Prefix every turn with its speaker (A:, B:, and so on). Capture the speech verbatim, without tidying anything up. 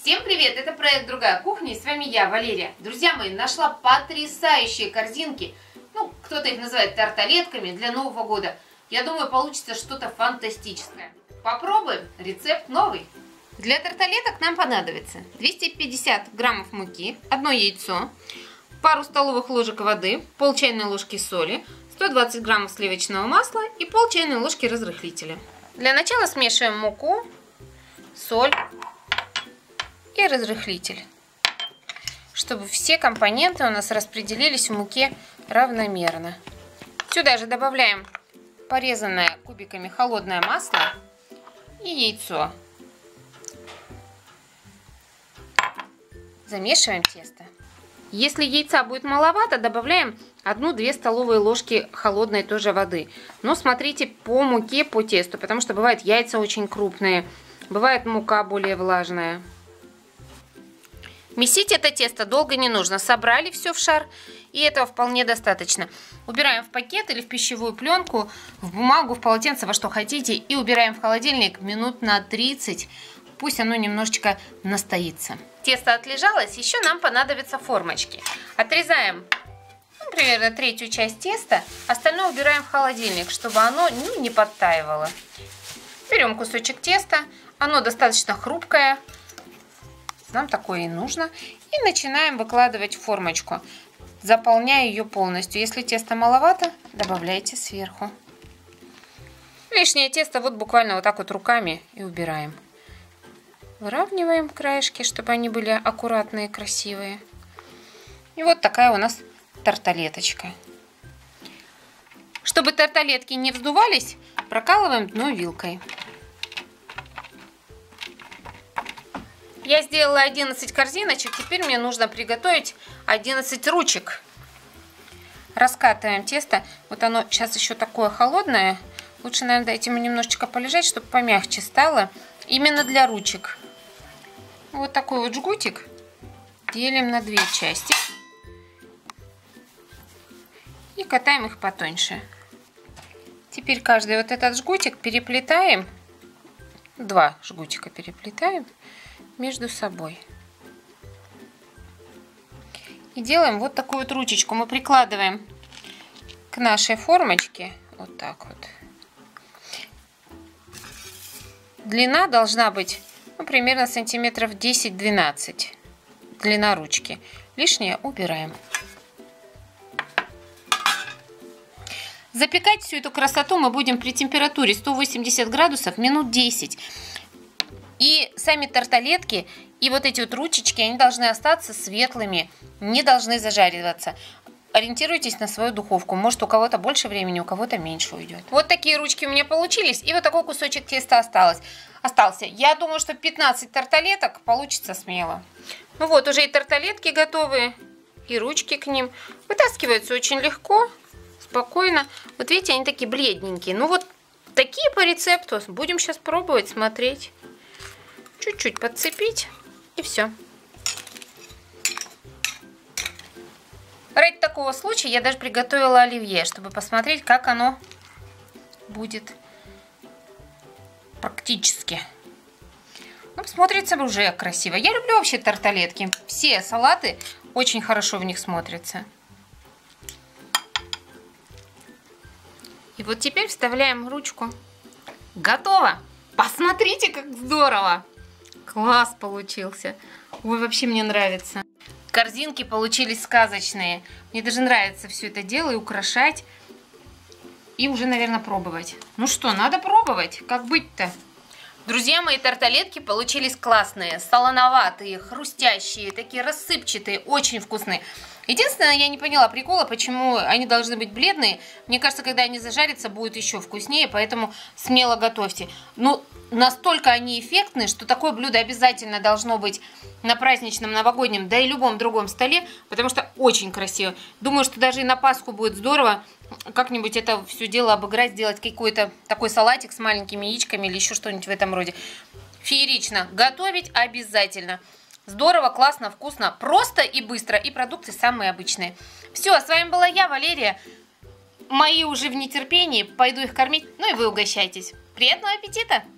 A: Всем привет! Это проект «Другая кухня» и с вами я, Валерия. Друзья мои, нашла потрясающие корзинки. Ну, кто-то их называет тарталетками для Нового года. Я думаю, получится что-то фантастическое. Попробуем. Рецепт новый. Для тарталеток нам понадобится двести пятьдесят граммов муки, одно яйцо, пару столовых ложек воды, пол чайной ложки соли, сто двадцать граммов сливочного масла и пол чайной ложки разрыхлителя. Для начала смешиваем муку, соль и разрыхлитель, чтобы все компоненты у нас распределились в муке равномерно. Сюда же добавляем порезанное кубиками холодное масло и яйцо. Замешиваем тесто. Если яйца будет маловато, добавляем одну-две столовые ложки холодной тоже воды. Но смотрите по муке, по тесту, потому что бывает яйца очень крупные, бывает мука более влажная. Месить это тесто долго не нужно. Собрали все в шар, и этого вполне достаточно. Убираем в пакет или в пищевую пленку, в бумагу, в полотенце, во что хотите, и убираем в холодильник минут на тридцать. Пусть оно немножечко настоится. Тесто отлежалось, еще нам понадобятся формочки. Отрезаем, ну, примерно третью часть теста, остальное убираем в холодильник, чтобы оно ну, не подтаивало. Берем кусочек теста, оно достаточно хрупкое, нам такое и нужно. И начинаем выкладывать в формочку, заполняя ее полностью. Если теста маловато, добавляйте сверху. Лишнее тесто вот буквально вот так вот руками и убираем. Выравниваем краешки, чтобы они были аккуратные, красивые. И вот такая у нас тарталеточка. Чтобы тарталетки не вздувались, прокалываем дно вилкой. Я сделала одиннадцать корзиночек, теперь мне нужно приготовить одиннадцать ручек. Раскатываем тесто. Вот оно сейчас еще такое холодное. Лучше, наверное, дать ему немножечко полежать, чтобы помягче стало. Именно для ручек. Вот такой вот жгутик делим на две части. И катаем их потоньше. Теперь каждый вот этот жгутик переплетаем. Два жгутика переплетаем между собой. И делаем вот такую вот ручечку. Мы прикладываем к нашей формочке. Вот так вот. Длина должна быть ну, примерно сантиметров десять-двенадцать. Длина ручки. Лишнее убираем. Запекать всю эту красоту мы будем при температуре сто восемьдесят градусов минут десять. И сами тарталетки и вот эти вот ручечки, они должны остаться светлыми, не должны зажариваться. Ориентируйтесь на свою духовку. Может, у кого-то больше времени, у кого-то меньше уйдет. Вот такие ручки у меня получились. И вот такой кусочек теста осталось. остался. Я думаю, что пятнадцать тарталеток получится смело. Ну вот, уже и тарталетки готовы, и ручки к ним. Вытаскиваются очень легко, спокойно. Вот видите, они такие бледненькие. Ну вот такие по рецепту. Будем сейчас пробовать, смотреть. Чуть-чуть подцепить, и все. Ради такого случая я даже приготовила оливье, чтобы посмотреть, как оно будет практически. Ну, смотрится уже красиво. Я люблю вообще тарталетки. Все салаты очень хорошо в них смотрятся. И вот теперь вставляем ручку. Готово! Посмотрите, как здорово! Класс получился. Ой, вообще мне нравится. Корзинки получились сказочные. Мне даже нравится все это дело и украшать. И уже, наверное, пробовать. Ну что, надо пробовать. Как быть-то? Друзья мои, тарталетки получились классные. Солоноватые, хрустящие, такие рассыпчатые, очень вкусные. Единственное, я не поняла прикола, почему они должны быть бледные. Мне кажется, когда они зажарятся, будет еще вкуснее, поэтому смело готовьте. Ну, настолько они эффектные, что такое блюдо обязательно должно быть на праздничном, новогоднем, да и любом другом столе, потому что очень красиво. Думаю, что даже и на Пасху будет здорово как-нибудь это все дело обыграть, сделать какой-то такой салатик с маленькими яичками или еще что-нибудь в этом роде. Феерично. Готовить обязательно. Здорово, классно, вкусно, просто и быстро. И продукты самые обычные. Все, с вами была я, Валерия. Мои уже в нетерпении. Пойду их кормить. Ну и вы угощайтесь. Приятного аппетита!